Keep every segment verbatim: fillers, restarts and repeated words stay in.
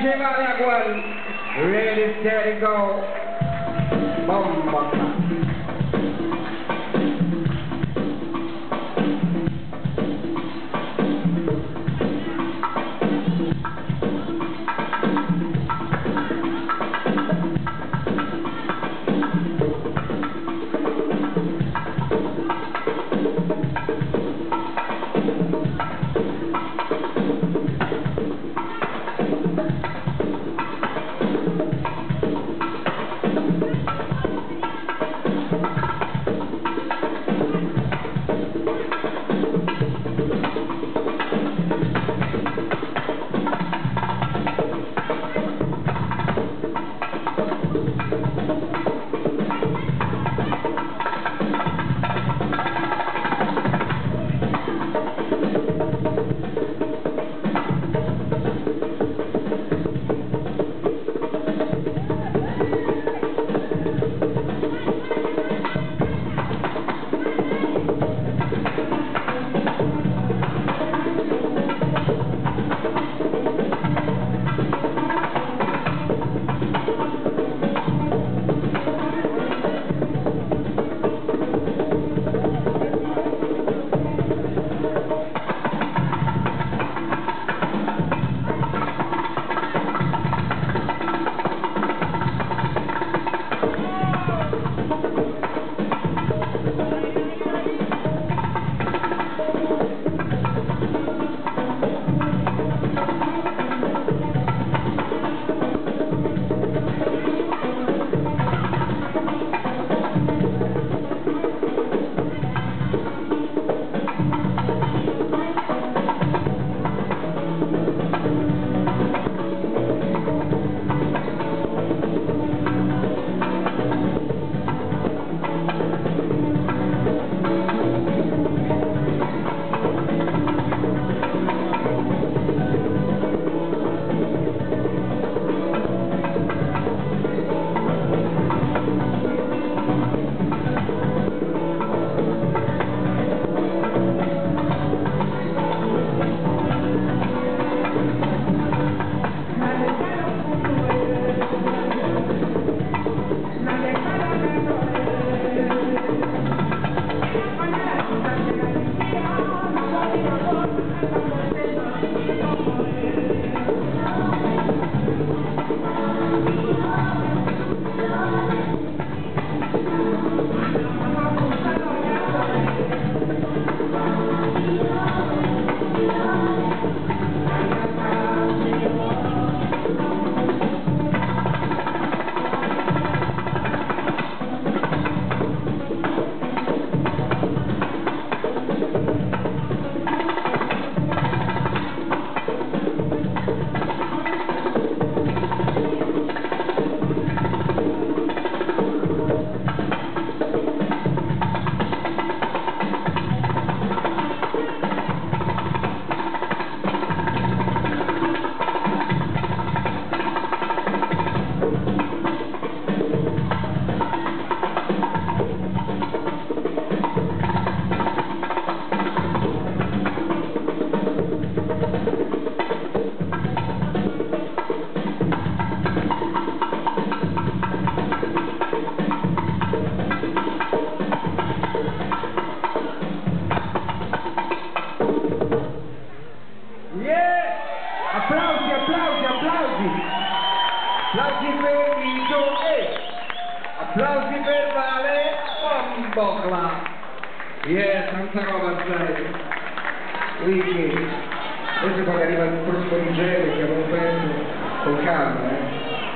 diceva la Guan, ready, steady, go, bomba. Applausi per Vito e applausi per Vale Bombocla. Yeah, tanta roba sai. Quindi, adesso poi arriva il prossimo di genere che avevo perso con calma, eh.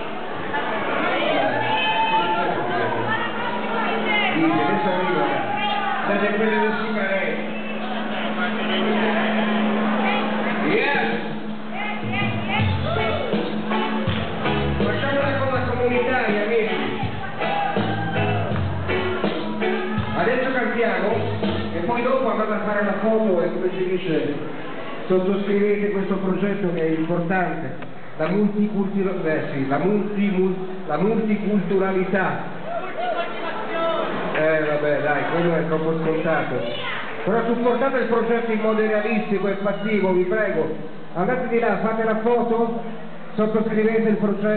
Dice, adesso arriva. State quelle del Sicarelli. Yes! Facciamola con la comunità, gli amici. Adesso cantiamo e poi dopo andate a fare la foto e come si dice sottoscrivete questo progetto che è importante, la multiculturalità, eh sì, la, multi, la multiculturalità. Eh vabbè dai, quello è troppo scontato. Però supportate il progetto in modo realistico e fattivo, vi prego. Andate di là, fate la foto, sottoscrivete il progetto.